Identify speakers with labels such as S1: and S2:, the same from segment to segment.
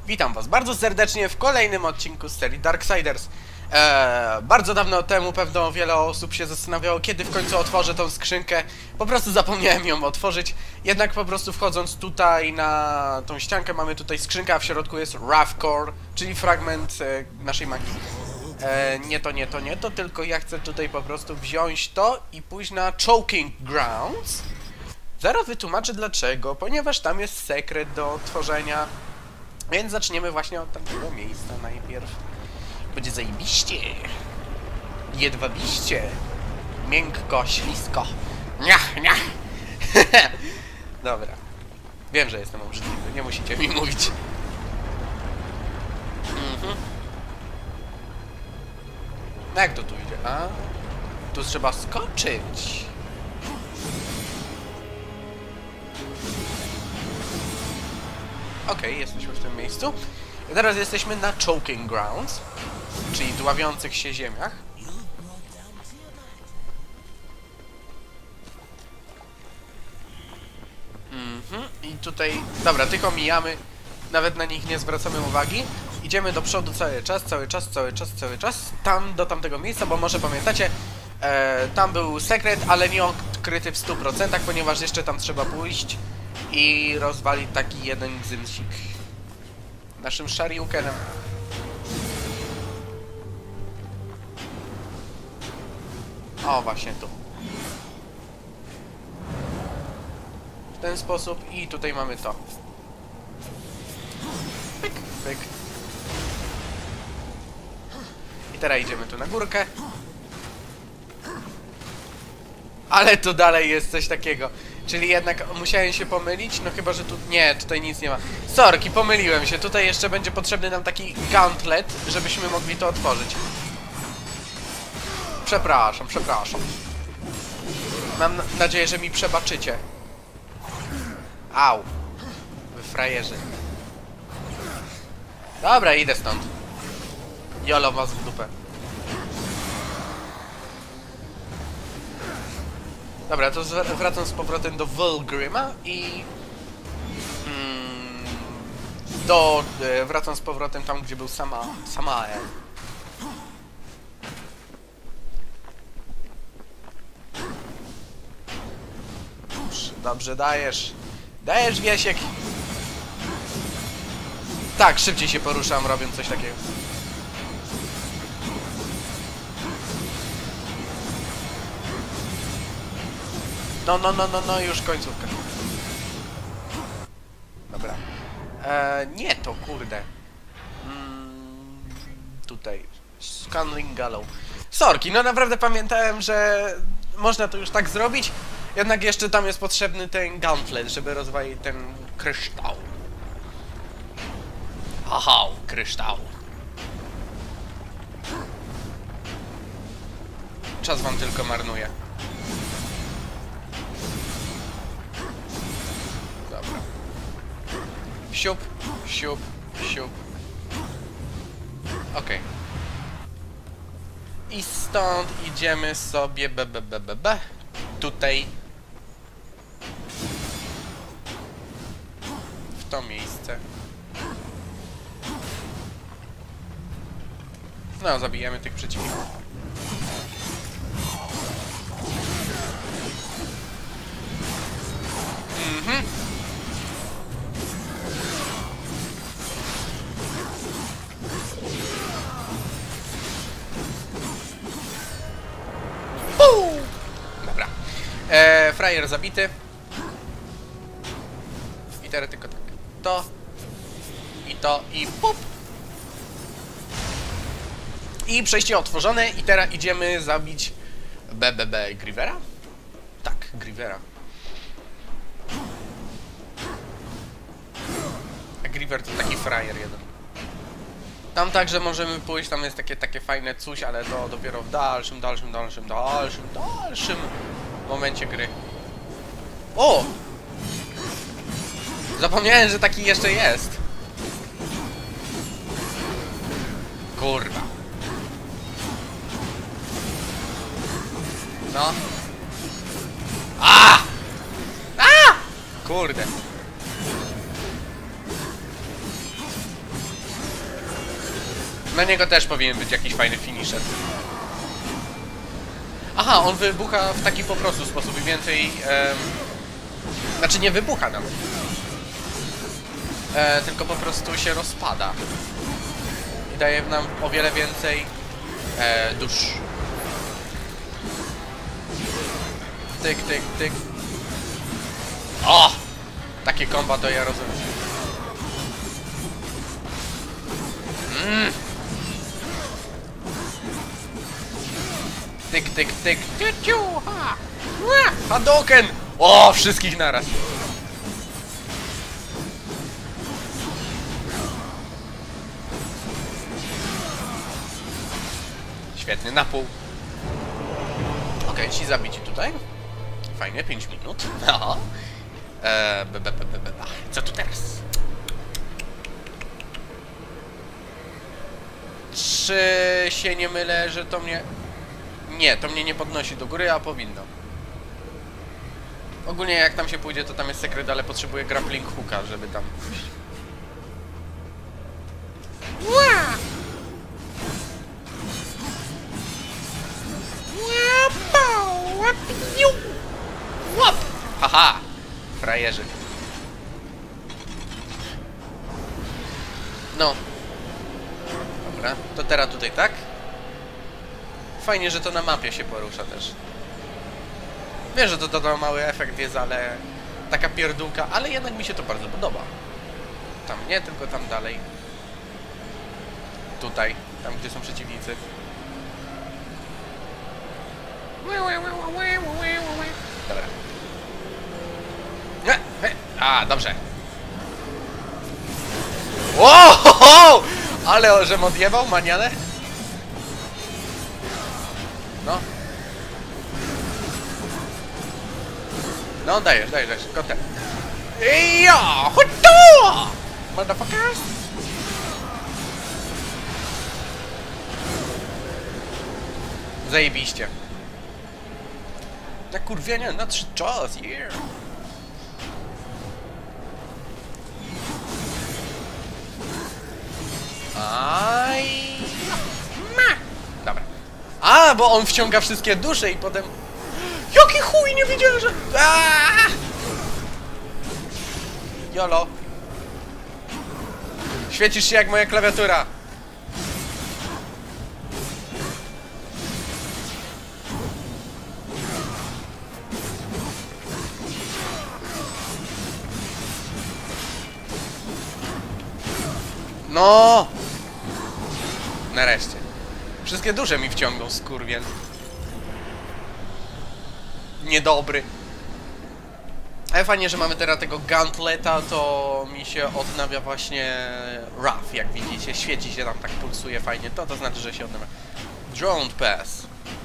S1: Witam was bardzo serdecznie w kolejnym odcinku z serii Darksiders. Bardzo dawno temu pewno wiele osób się zastanawiało, kiedy w końcu otworzę tą skrzynkę. Po prostu zapomniałem ją otworzyć. Jednak po prostu wchodząc tutaj na tą ściankę mamy tutaj skrzynkę, a w środku jest Rough Core, czyli fragment naszej magii. Nie to, tylko ja chcę tutaj po prostu wziąć to i pójść na Choking Grounds. Zaraz wytłumaczę dlaczego, ponieważ tam jest sekret do tworzenia. Więc zaczniemy właśnie od tamtego miejsca najpierw. Będzie zajebiście. Jedwabiście. Miękko, ślisko. Niach, niach. Dobra. Wiem, że jestem obrzydliwy, nie musicie mi mówić. No jak to tu idzie? A? Tu trzeba skoczyć. Okej, jesteśmy w tym miejscu. Teraz jesteśmy na Choking Grounds, czyli dławiących się ziemiach. I tutaj... Dobra, tych omijamy. Nawet na nich nie zwracamy uwagi. Idziemy do przodu cały czas. Tam, do tamtego miejsca, bo może pamiętacie, tam był sekret, ale nie odkryty w 100%, ponieważ jeszcze tam trzeba pójść i rozwalić taki jeden gzymsik naszym Shoryukenem. O, właśnie tu. W ten sposób i tutaj mamy to. Pyk, pyk. I teraz idziemy tu na górkę. Ale tu dalej jest coś takiego. Czyli jednak musiałem się pomylić, no chyba, że tu... Nie, tutaj nic nie ma. Sorki, pomyliłem się. Tutaj jeszcze będzie potrzebny nam taki gauntlet, żebyśmy mogli to otworzyć. Przepraszam. Mam nadzieję, że mi przebaczycie. Au. Wy frajerzy. Dobra, idę stąd. Jolo was w dupę. Dobra, to wracam z powrotem do Vulgryma i... wracam z powrotem tam, gdzie był Samael. Dobrze, dajesz. Dajesz, Wiesiek. Tak, szybciej się poruszam, robiąc coś takiego. No, już końcówka. Dobra. Nie to, kurde. Tutaj. Scanning Gallow. Sorki, no naprawdę pamiętałem, że można to już tak zrobić. Jednak jeszcze tam jest potrzebny ten gauntlet, żeby rozwalić ten kryształ. Aha, kryształ. Czas wam tylko marnuje. Dobra. Siup, siup, siup. Okej. I stąd idziemy sobie tutaj. W to miejsce. No, zabijemy tych przeciwników. Dobra. Frajer zabity. I teraz tylko tak. To i pup. I przejście otworzone i teraz idziemy zabić Grivera? Tak, Grivera. A Griver to taki frajer jeden. Tam także możemy pójść, tam jest takie fajne coś, ale to dopiero w dalszym momencie gry. O! Zapomniałem, że taki jeszcze jest. Kurwa. No. A! Kurde. Na niego też powinien być jakiś fajny finisher. Aha, on wybucha w taki po prostu sposób i więcej... Znaczy nie wybucha nawet. Tylko po prostu się rozpada. I daje nam o wiele więcej dusz. Tyk, tyk, tyk. O! Takie komba to ja rozumiem. Tyk, tyk, tyk. Ha! Hadouken! O! Wszystkich naraz. Świetny, na pół. Okej, ci zabici tutaj. Fajnie, 5 minut. No. Co tu teraz? Czy się nie mylę, że to mnie... Nie, to mnie nie podnosi do góry, a powinno. Ogólnie jak tam się pójdzie, to tam jest sekret, ale potrzebuję grappling hooka, żeby tam pójść. Łap! Haha! Frajerzy. No. Dobra, to teraz tutaj, tak? Fajnie, że to na mapie się porusza też. Wiem, że to mały efekt jest, ale... Taka pierdółka, ale jednak mi się to bardzo podoba. Tam nie, tylko tam dalej. Tutaj, tam gdzie są przeciwnicy. Dobra. A, dobrze. Wow! Ale żem odjebał manianę? No. No, dajesz, kotek. Ja! Hutu! Motherfuckers! Zajebiście. Na kurwienie, nadszedł czas, yeah! Aj! Dobra. A, bo on wciąga wszystkie dusze i potem... Jaki chuj, nie wiedziałem, że... Aaaa! Jolo. Świecisz się jak moja klawiatura. No! Nareszcie. Wszystkie duże mi wciągną, skurwiel. Niedobry. Ale fajnie, że mamy teraz tego gauntleta, to mi się odnawia właśnie Wrath, jak widzicie. Świeci się tam, tak pulsuje fajnie. To znaczy, że się odnawia. Drone Pass.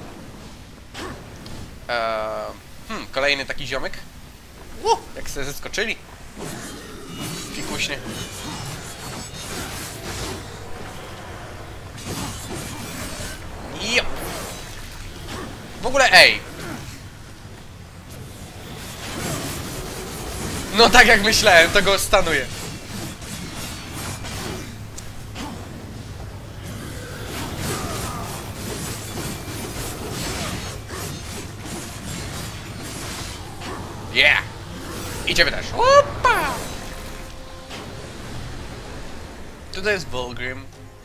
S1: Kolejny taki ziomek. Jak sobie zeskoczyli. Fikuśnie. Jo. W ogóle, ej. No tak jak myślałem, to go stanuje. Yeah! I ciebie też. Opa! Tutaj jest Volgrim.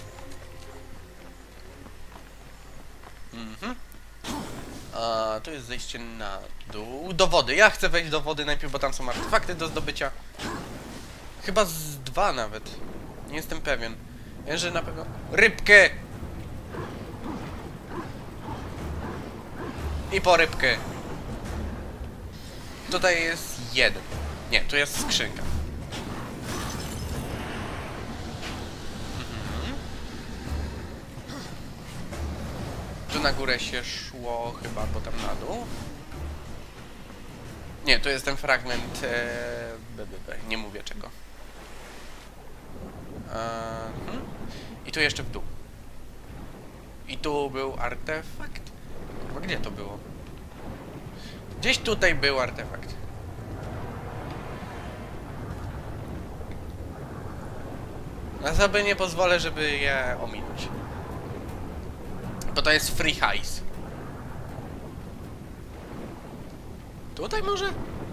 S1: A tu jest zejście na dół. Do wody. Ja chcę wejść do wody najpierw, bo tam są artefakty do zdobycia. Chyba z 2 nawet. Nie jestem pewien. Wiem, że na pewno... Rybkę! I po rybkę. Tutaj jest 1. Nie, tu jest skrzynka. Tu na górę się szło chyba, potem na dół. Nie, to jest ten fragment... nie mówię czego. I tu jeszcze w dół. I tu był artefakt. Kurwa, gdzie to było? Gdzieś tutaj był Ja sobie nie pozwolę, żeby je ominąć. Bo to jest free hajs. Tutaj może?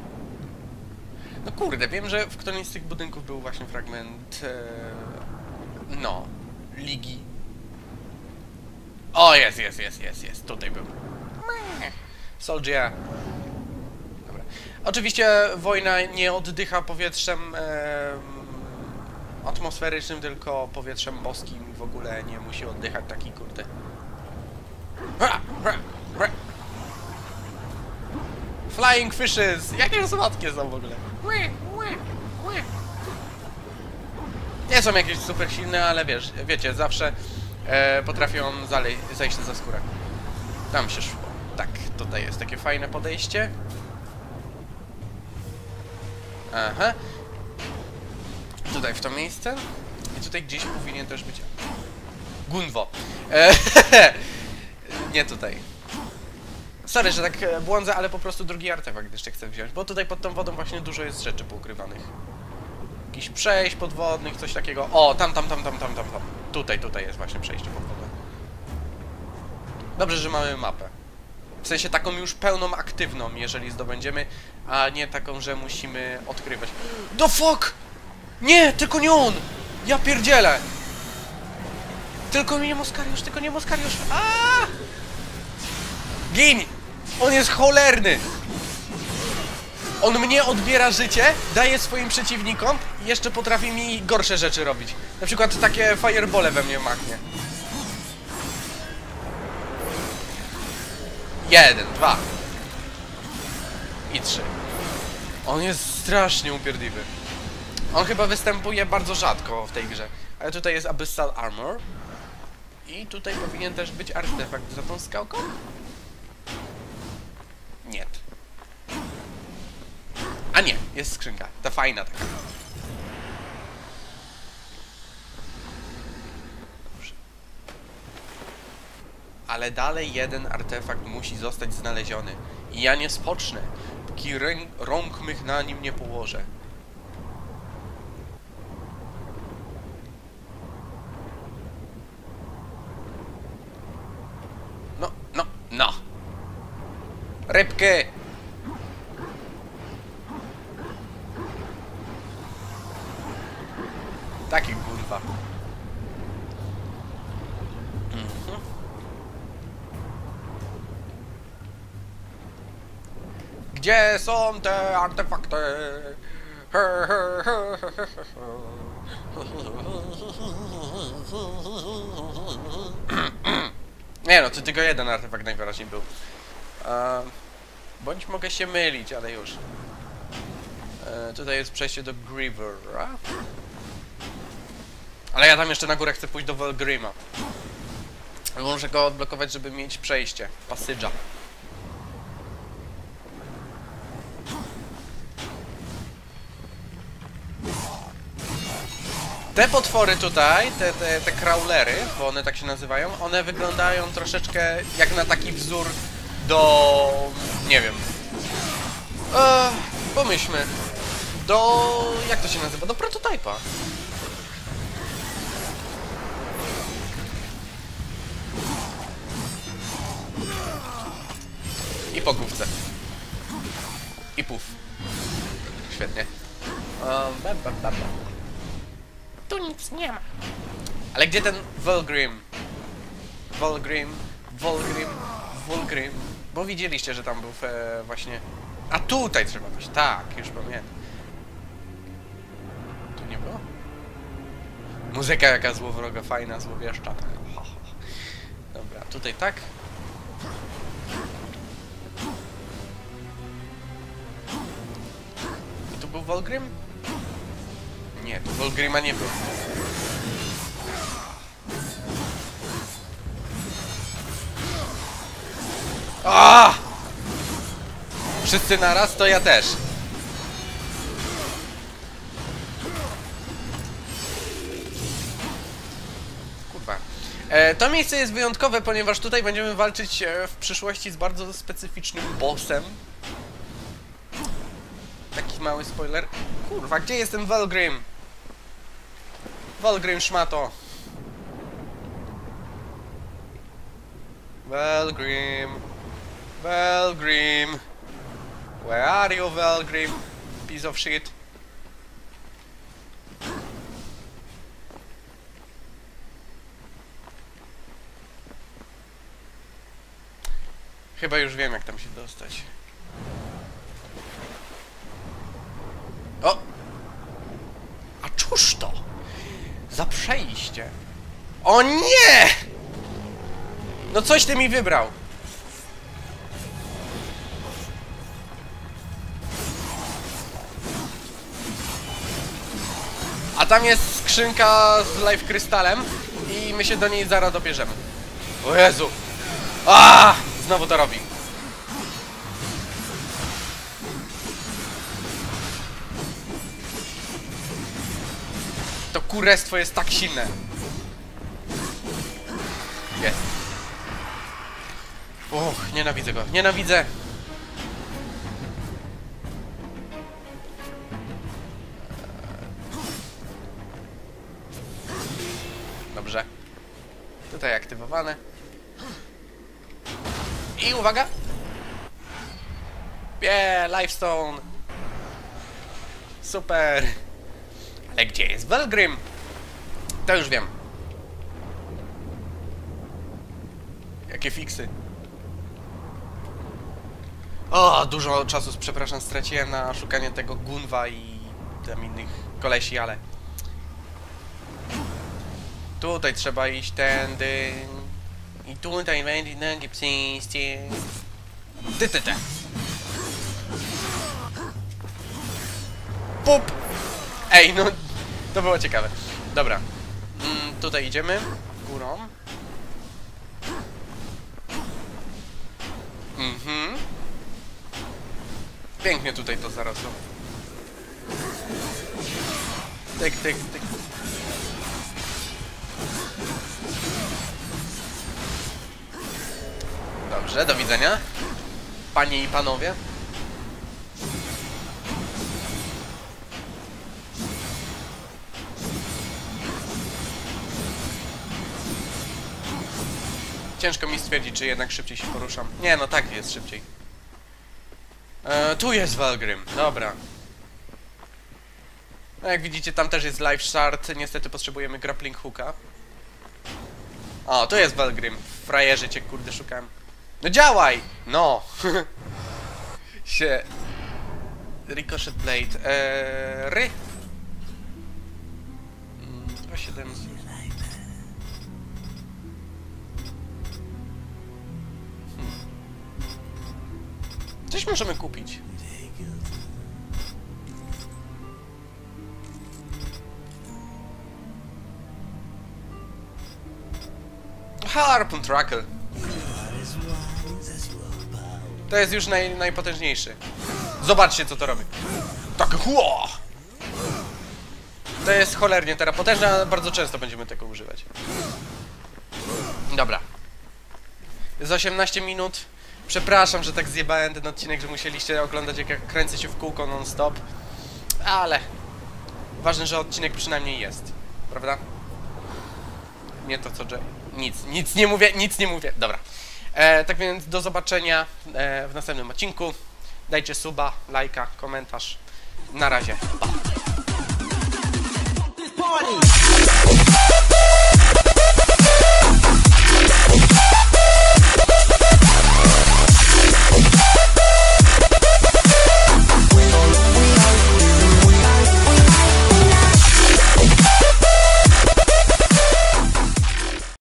S1: No kurde, wiem, że w którymś z tych budynków był właśnie fragment... no... Ligi. O, jest. Tutaj był. Soldier. Dobra. Oczywiście wojna nie oddycha powietrzem atmosferycznym, tylko powietrzem boskim. W ogóle nie musi oddychać taki kurde. Flying fishes! Jakie słodkie są w ogóle. Nie są jakieś super silne, ale wiecie, zawsze potrafią zajść za skórę. Tam się szło. Tak, tutaj jest takie fajne podejście. Aha. Tutaj w to miejsce. I tutaj gdzieś powinien też być... Gunwo. Nie tutaj. Sorry, że tak błądzę, ale po prostu drugi artefakt jeszcze chcę wziąć. Bo tutaj pod tą wodą właśnie dużo jest rzeczy poukrywanych. Jakichś przejść podwodnych, coś takiego. O, tam. Tutaj jest właśnie przejście pod wodę. Dobrze, że mamy mapę. W sensie taką już pełną, aktywną, jeżeli zdobędziemy, a nie taką, że musimy odkrywać. The fuck! Nie, tylko nie on! Ja pierdzielę! Tylko nie Moskariusz, tylko nie Moskariusz! Aaaa! Gin! On jest cholerny! On mnie odbiera życie, daje swoim przeciwnikom i jeszcze potrafi mi gorsze rzeczy robić. Na przykład takie firebole we mnie machnie. 1, 2 i 3. On jest strasznie upierdliwy. On chyba występuje bardzo rzadko w tej grze. Ale tutaj jest Abyssal Armor. I tutaj powinien też być artefakt za tą skałką? Nie. A nie, jest skrzynka. Ta fajna taka. Dobrze. Ale dalej jeden artefakt musi zostać znaleziony. I ja nie spocznę, póki rąk mych na nim nie położę. No. Rybki! Taki kurwa. Gdzie są te artefakty? Nie no, to tylko jeden artefakt najwyraźniej był. Bądź mogę się mylić, ale już. Tutaj jest przejście do Grivera. Ale ja tam jeszcze na górę chcę pójść do Valgrima. Muszę go odblokować, żeby mieć przejście. Passage'a. Te potwory tutaj, te crawlery, bo one tak się nazywają, one wyglądają troszeczkę jak na taki wzór do... nie wiem. Pomyślmy. Do... jak to się nazywa? Do prototypa. I po główce. I puf. Świetnie. Tu nic nie ma. Ale gdzie ten Valgrim? Valgrim. Bo widzieliście, że tam był właśnie... A tutaj trzeba być. Tak, już pamiętam. Tu nie było? Muzyka jaka złowroga, fajna, złowieszcza. Dobra, tutaj tak. I tu był Valgrim? Nie, tu Valgrima nie było. A! Wszyscy naraz, to ja też. Kurwa. To miejsce jest wyjątkowe, ponieważ tutaj będziemy walczyć w przyszłości z bardzo specyficznym bossem. Taki mały spoiler. Kurwa, gdzie jest ten Valgrim? Valgrim szmato. Valgrim. Valgrim. Where are you, Valgrim? Piece of shit. Chyba już wiem, jak tam się dostać. O! A cóż to? Za przejście. O nie! No coś ty mi wybrał. A tam jest skrzynka z life krystalem i my się do niej zaraz dobierzemy. O Jezu! A! Znowu to robi. To kurestwo jest tak silne. Jest. Och, nienawidzę go. Nienawidzę. Dobrze. Tutaj aktywowane. I uwaga! Lifestone! Super! Ale gdzie jest Valgrim? To już wiem. Jakie fiksy. O, dużo czasu, przepraszam, straciłem na szukanie tego Gunwa i tam innych kolesi, ale... Tutaj trzeba iść tędy... I tutaj będzie nogi przyjście. Ty. Pup! Ej, no... To było ciekawe. Dobra. Tutaj idziemy. Górą. Pięknie tutaj to zarosło. Tyk. Dobrze, do widzenia. Panie i panowie. Ciężko mi stwierdzić, czy jednak szybciej się poruszam. Nie, no tak jest szybciej. Tu jest Valgrim, dobra. No jak widzicie, tam też jest life shard. Niestety potrzebujemy grappling hooka. O, tu jest Valgrim. Frajerze cię, kurde, szukałem. No działaj! No! się... Ricochet Blade. 2,7... Coś możemy kupić. Harpoon Tracker. To jest już najpotężniejszy. Zobaczcie, co to robi. Tak, chło! To jest cholernie teraz potężne, ale bardzo często będziemy tego używać. Dobra. Jest 18 minut. Przepraszam, że tak zjebałem ten odcinek, że musieliście oglądać, jak ja kręcę się w kółko non-stop. Ale... ważne, że odcinek przynajmniej jest. Prawda? Nie to, co Jay. Nic nie mówię. Dobra. Tak więc do zobaczenia w następnym odcinku. Dajcie suba, lajka, komentarz. Na razie. Pa.